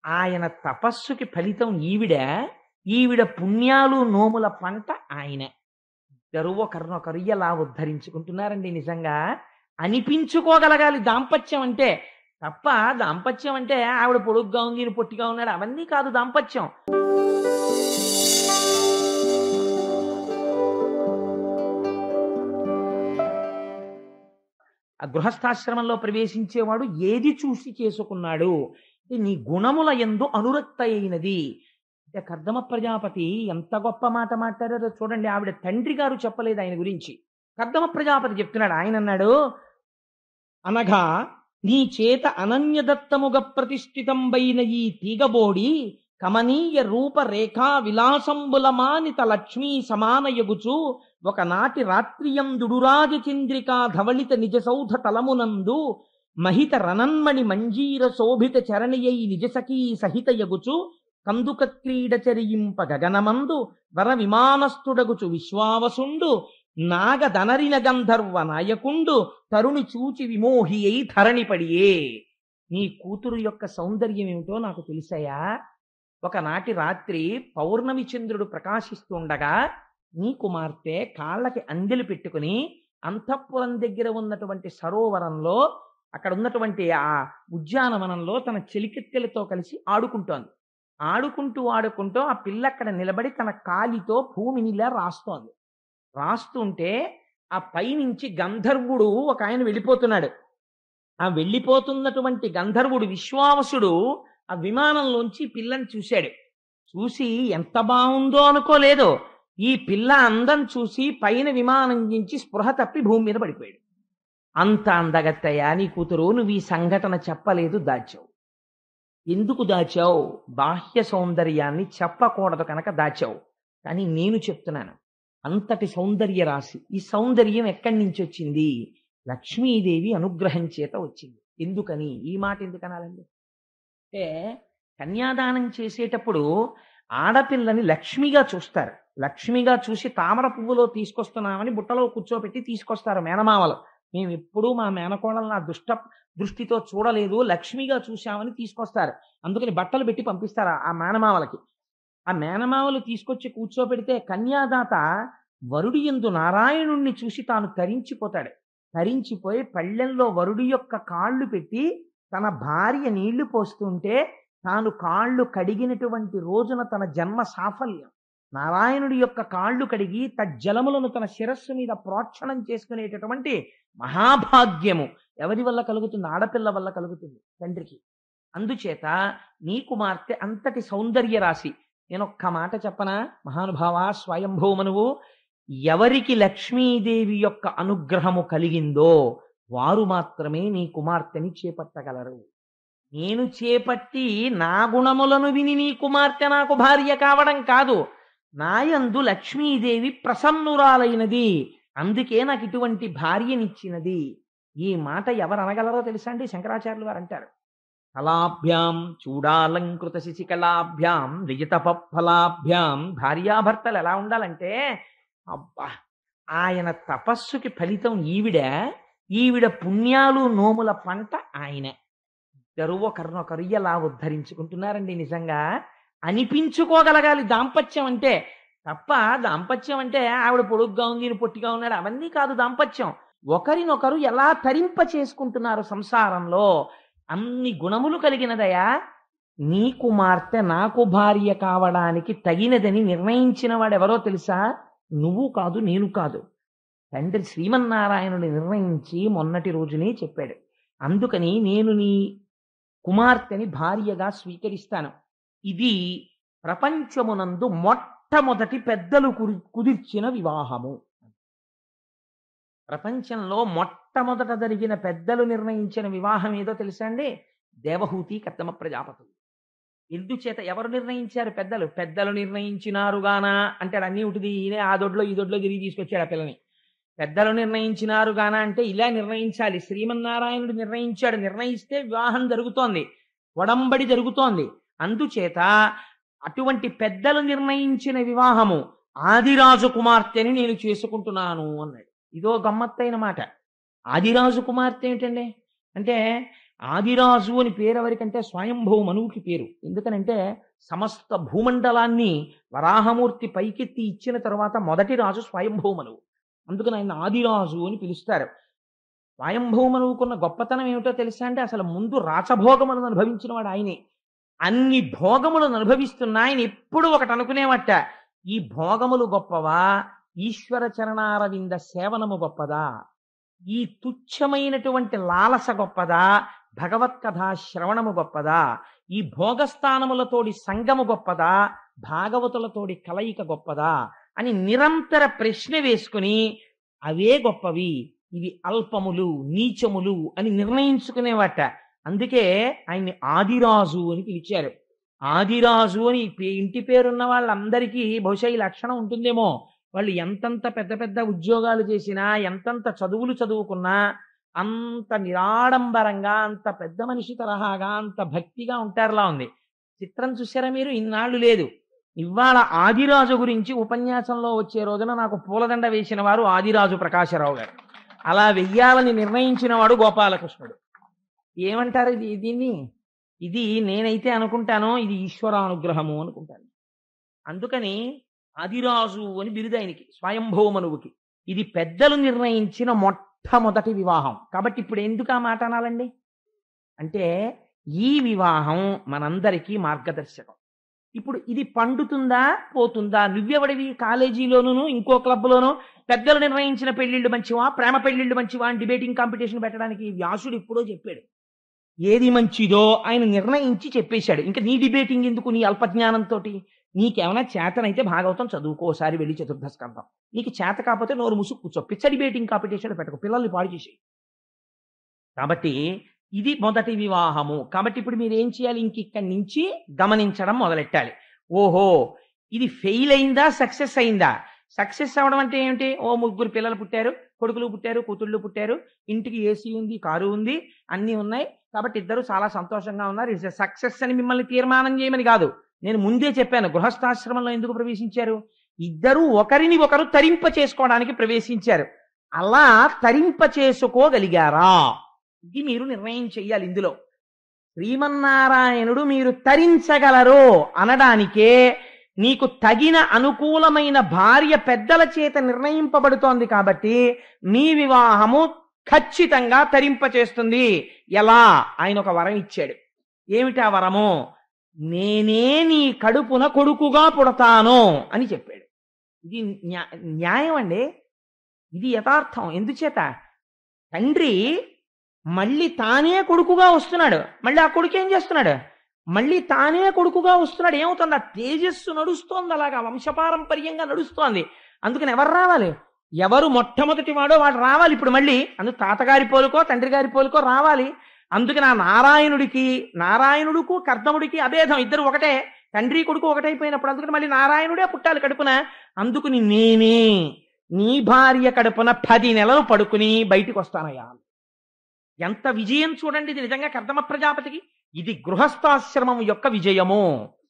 ఆయన తపస్సుకి ఫలితం ఈవిడ పుణ్యాలు నోముల పంట ఆయన. ఇద్దరు ఒకరినొకరు ఎలా ఉద్ధరించుకుంటున్నారండి. నిజంగా అనిపించుకోగలగాలి దాంపత్యం అంటే. తప్ప దాంపత్యం అంటే ఆవిడ పొడుగ్గా ఉంది ఈయన పొట్టిగా ఉన్నాడు అవన్నీ కాదు దాంపత్యం. ఆ గృహస్థాశ్రమంలో ప్రవేశించేవాడు ఏది చూసి చేసుకున్నాడు అంటే నీ గుణముల యందు అనురక్త అయినది. అంటే కర్దమ ప్రజాపతి ఎంత గొప్ప మాట మాట్లాడారో చూడండి. ఆవిడ తండ్రి గారు చెప్పలేదు ఆయన గురించి, కర్దమ ప్రజాపతి చెప్తున్నాడు. ఆయన అన్నాడు, అనగా నీ చేత అనన్యదత్తముగ ప్రతిష్ఠితంబైన ఈ తీగబోడి కమనీయ రూప రేఖా విలాసంబులమానిత లక్ష్మీ సమానయగుచు ఒకనాటి రాత్రియందుడురాజ చంద్రికా ధవళిత నిజసౌధ తలమునందు మహిత రణన్మణి మంజీర శోభిత చరణియై నిజసఖీ సహిత యగుచు కందుక క్రీడ చరింప గగనమందు వర విమానస్థుడగుచు విశ్వావసుండు నాగదనరిన గంధర్వ నాయకుండు తరుణి చూచి విమోహి అయి ధరణిపడియే. నీ కూతురు యొక్క సౌందర్యం ఏమిటో నాకు తెలిసాయా. ఒకనాటి రాత్రి పౌర్ణమి చంద్రుడు ప్రకాశిస్తుండగా నీ కుమార్తె కాళ్ళకి అందెలు పెట్టుకుని అంతఃపురం దగ్గర ఉన్నటువంటి సరోవరంలో, అక్కడ ఉన్నటువంటి ఆ ఉద్యానవనంలో తన చెలికెత్తెలతో కలిసి ఆడుకుంటోంది. ఆడుకుంటూ ఆ పిల్ల అక్కడ నిలబడి తన కాలితో భూమిని ఇలా రాస్తోంది. రాస్తుంటే ఆ పైనుంచి గంధర్వుడు ఒక ఆయన వెళ్ళిపోతున్నాడు. ఆ వెళ్ళిపోతున్నటువంటి గంధర్వుడు విశ్వావసుడు ఆ విమానంలోంచి పిల్లని చూశాడు. చూసి ఎంత బాగుందో అనుకోలేదు, ఈ పిల్ల అందం చూసి పైన విమానం నుంచి స్పృహ తప్పి భూమి మీద పడిపోయాడు. అంత అందగత్తయ్యా నీ కూతురు, నువ్వు ఈ సంఘటన చెప్పలేదు, దాచావు. ఎందుకు దాచావు? బాహ్య సౌందర్యాన్ని చెప్పకూడదు కనుక దాచావు. కానీ నేను చెప్తున్నాను, అంతటి సౌందర్య రాశి. ఈ సౌందర్యం ఎక్కడి నుంచి వచ్చింది? లక్ష్మీదేవి అనుగ్రహం చేత వచ్చింది. ఎందుకని ఈ మాట ఎందుకు అనాలండి అంటే, కన్యాదానం చేసేటప్పుడు ఆడపిల్లని లక్ష్మిగా చూస్తారు. లక్ష్మిగా చూసి తామర పువ్వులో తీసుకొస్తున్నామని బుట్టలో కూర్చోబెట్టి తీసుకొస్తారు మేనమామలు. మేము ఎప్పుడూ మా మేనకోడలను ఆ దృష్టితో చూడలేదు, లక్ష్మిగా చూశామని తీసుకొస్తారు. అందుకని బట్టలు పెట్టి పంపిస్తారు ఆ మేనమామలకి. ఆ మేనమామలు తీసుకొచ్చి కూర్చోబెడితే కన్యాదాత వరుడి యందు నారాయణుణ్ణి చూసి తాను తరించిపోతాడు. తరించిపోయి పళ్ళెంలో వరుడి యొక్క కాళ్ళు పెట్టి తన భార్య నీళ్లు పోస్తుంటే తాను కాళ్ళు కడిగినటువంటి రోజున తన జన్మ సాఫల్యం. నారాయణుడి యొక్క కాళ్ళు కడిగి తజ్జలములను తన శిరస్సు మీద ప్రోక్షణం చేసుకునేటటువంటి మహాభాగ్యము ఎవరి వల్ల కలుగుతుంది? ఆడపిల్ల వల్ల కలుగుతుంది, తండ్రికి. అందుచేత నీ కుమార్తె అంతటి సౌందర్య రాశి. నేను ఒక్క మాట చెప్పనా మహానుభావ స్వయంభూమనువు, ఎవరికి లక్ష్మీదేవి యొక్క అనుగ్రహము కలిగిందో వారు మాత్రమే నీ కుమార్తెని చేపట్టగలరు. నేను చేపట్టి నా గుణములను విని నీ కుమార్తె నాకు భార్య కావడం కాదు, నాయందు లక్ష్మీదేవి ప్రసన్నురాలైనది, అందుకే నాకు ఇటువంటి భార్యనిచ్చినది. ఈ మాట ఎవరు అనగలరో తెలుసా అండి? శంకరాచార్యులు వారు అంటారు, కళాభ్యాం చూడాలంకృత శిశికళాభ్యాం విజితపఫలాభ్యాం. భార్యాభర్తలు ఎలా ఉండాలంటే, అబ్బా ఆయన తపస్సుకి ఫలితం ఈవిడ పుణ్యాలు నోముల పంట ఆయన. ఇద్దరు ఒకరినొకరు ఎలా ఉద్ధరించుకుంటున్నారండి. నిజంగా అనిపించుకోగలగాలి దాంపత్యం అంటే. తప్ప దాంపత్యం అంటే ఆవిడ పొడుగ్గా ఉంది ఈయన పొట్టిగా ఉన్నాడు అవన్నీ కాదు దాంపత్యం. ఒకరినొకరు ఎలా తరింప చేసుకుంటున్నారు సంసారంలో. అన్ని గుణములు కలిగినదయా. నీ కుమార్తె నాకు భార్య కావడానికి తగినదని నిర్ణయించిన వాడెవరో తెలుసా? నువ్వు కాదు, నేను కాదు. తండ్రి శ్రీమన్నారాయణుడు నిర్ణయించి మొన్నటి రోజునే చెప్పాడు. అందుకని నేను నీ కుమార్తెని భార్యగా స్వీకరిస్తాను. ఇది ప్రపంచమునందు మొట్టమొదటి పెద్దలు కుదిర్చిన వివాహము. ప్రపంచంలో మొట్టమొదట జరిగిన పెద్దలు నిర్ణయించిన వివాహం ఏదో తెలుసా అండి? దేవహూతి కర్దమ ప్రజాపతులు. ఎందుచేత ఎవరు నిర్ణయించారు? పెద్దలు నిర్ణయించినారుగానా అంటాడు. అన్నీ ఉంటుంది. ఈయనే ఆ దొడ్లో ఈ దొడ్లో తిరిగి తీసుకొచ్చాడు ఆ పిల్లని. పెద్దలు నిర్ణయించినారుగానా అంటే ఇలా నిర్ణయించాలి. శ్రీమన్నారాయణుడు నిర్ణయించాడు. నిర్ణయిస్తే వివాహం జరుగుతోంది, వడంబడి జరుగుతోంది. అందుచేత అటువంటి పెద్దలు నిర్ణయించిన వివాహము, ఆదిరాజు కుమార్తెని నేను చేసుకుంటున్నాను అన్నాడు. ఇదో గమ్మత్తైన మాట. ఆదిరాజు కుమార్తె ఏమిటండి అంటే, ఆదిరాజు అని పేరు ఎవరికంటే స్వయంభూ మనువుకి పేరు. ఎందుకనంటే సమస్త భూమండలాన్ని వరాహమూర్తి పైకెత్తి ఇచ్చిన తరువాత మొదటి రాజు స్వయంభూ మనువు. అందుకని ఆయన ఆదిరాజు అని పిలుస్తారు. స్వయంభూ మనువుకున్న గొప్పతనం ఏమిటో తెలుసా అంటే అసలు ముందు రాచభోగములను అనుభవించిన వాడు ఆయనే. అన్ని భోగములను అనుభవిస్తున్న ఆయన ఎప్పుడు ఒకటి అనుకునేవట, ఈ భోగములు గొప్పవా, ఈశ్వర చరణారవింద సేవనము గొప్పదా, ఈ తుచ్చమైనటువంటి లాలస గొప్పదా, భగవత్కథా శ్రవణము గొప్పదా, ఈ భోగస్థానములతోడి సంగము గొప్పదా, భాగవతులతోడి కలయిక గొప్పదా అని నిరంతర ప్రశ్న వేసుకుని అవే గొప్పవి, ఇవి అల్పములు నీచములు అని నిర్ణయించుకునేవాట. అందుకే ఆయన్ని ఆదిరాజు అని పిలిచారు. ఆదిరాజు అని ఇంటి పేరున్న వాళ్ళందరికీ బహుశా ఈ లక్షణం ఉంటుందేమో. వాళ్ళు ఎంతంత పెద్ద పెద్ద ఉద్యోగాలు చేసినా, ఎంతంత చదువులు చదువుకున్నా అంత నిరాడంబరంగా, అంత పెద్ద మనిషి తరహాగా, అంత భక్తిగా ఉంటారులా ఉంది. చిత్రం చూసారా మీరు? ఇన్నాళ్ళు లేదు. ఇవాళ ఆదిరాజు గురించి ఉపన్యాసంలో వచ్చే రోజున నాకు పూలదండ వేసిన వారు ఆదిరాజు ప్రకాశరావు గారు. అలా వెయ్యాలని నిర్ణయించిన వాడు గోపాలకృష్ణుడు. ఏమంటారు దీన్ని? ఇది నేనైతే అనుకుంటాను ఇది ఈశ్వరానుగ్రహము అనుకుంటాను. అందుకని ఆదిరాజు అని బిరుదు ఆయనకి, స్వయంభూ మనువుకి. ఇది పెద్దలు నిర్ణయించిన మొట్టమొదటి వివాహం. కాబట్టి ఇప్పుడు ఎందుకు ఆ మాట అనాలండి అంటే ఈ వివాహం మనందరికీ మార్గదర్శకం. ఇప్పుడు ఇది పండుతుందా పోతుందా? నువ్వెవడివి కాలేజీలోనూ ఇంకో క్లబ్లోనూ పెద్దలు నిర్ణయించిన పెళ్లిళ్ళు మంచివా, ప్రేమ పెళ్లిళ్ళు మంచివా అని డిబేటింగ్ కాంపిటీషన్ పెట్టడానికి వ్యాసుడు ఎప్పుడో చెప్పాడు. ఏది మంచిదో ఆయన నిర్ణయించి చెప్పేశాడు. ఇంకా నీ డిబేటింగ్ ఎందుకు? నీ అల్పజ్ఞానంతో నీకేమైనా చేతనైతే భాగవతం చదువుకోసారి వెళ్ళి చతుర్థ స్కంధం. నీకు చేత కాకపోతే నోరు ముసుగు కూర్చో. పిచ్చ డిబేటింగ్ కాంపిటీషన్ పెట్టకు, పిల్లల్ని పాడు చేసేయి. కాబట్టి ఇది మొదటి వివాహము. కాబట్టి ఇప్పుడు మీరు ఏం చేయాలి? ఇక్కడి నుంచి గమనించడం మొదలెట్టాలి. ఓహో, ఇది ఫెయిల్ అయిందా సక్సెస్ అయిందా? సక్సెస్ అవ్వడం అంటే ఏమిటి? ఓ 3 పిల్లలు పుట్టారు, కొడుకులు పుట్టారు, కూతుళ్ళు పుట్టారు, ఇంటికి ఏసీ ఉంది, కారు ఉంది, అన్నీ ఉన్నాయి, కాబట్టి ఇద్దరు చాలా సంతోషంగా ఉన్నారు, ఇట్స్ ఎ సక్సెస్ అని మిమ్మల్ని తీర్మానం చేయమని కాదు. నేను ముందే చెప్పాను, గృహస్థాశ్రమంలో ఎందుకు ప్రవేశించారు? ఇద్దరు ఒకరిని ఒకరు తరింప చేసుకోవడానికి ప్రవేశించారు. అలా తరింప చేసుకోగలిగారా? ఇది మీరు నిర్ణయం చెయ్యాలి. ఇందులో శ్రీమన్నారాయణుడు మీరు తరించగలరు అనడానికే నీకు తగిన అనుకూలమైన భార్య పెద్దల చేత నిర్ణయింపబడుతోంది. కాబట్టి మీ వివాహము ఖచ్చితంగా తరింపచేస్తుంది. ఎలా? ఆయన ఒక వరం ఇచ్చాడు. ఏమిటా వరము? నేనే నీ కడుపున కొడుకుగా పుడతాను అని చెప్పాడు. ఇది న్యాయం అండి, ఇది యథార్థం. ఎందుచేత తండ్రి మళ్ళీ తానే కొడుకుగా వస్తున్నాడు, మళ్ళీ ఆ కొడుకు ఏం చేస్తున్నాడు? మళ్ళీ తానే కొడుకుగా వస్తున్నాడు. ఏమవుతుంది? ఆ తేజస్సు నడుస్తోంది, అలాగా వంశపారంపర్యంగా నడుస్తోంది. అందుకని ఎవరు రావాలి? ఎవరు మొట్టమొదటి వాడో వాడు రావాలి. ఇప్పుడు మళ్ళీ అందుకు తాతగారి పోలుకో తండ్రి గారి పోలుకో రావాలి. అందుకని ఆ నారాయణుడుకు కర్దముడికి అభేదం, ఇద్దరు ఒకటే, తండ్రి కొడుకు ఒకటైపోయినప్పుడు అందుకని మళ్ళీ నారాయణుడే పుట్టాలి కడుపున. అందుకుని నేనే నీ భార్య కడుపున 10 నెలలు పడుకుని బయటికి వస్తానయ్యా. ఎంత విజయం చూడండి ఇది నిజంగా కర్దమ ప్రజాపతికి. ఇది గృహస్థాశ్రమం యొక్క విజయము.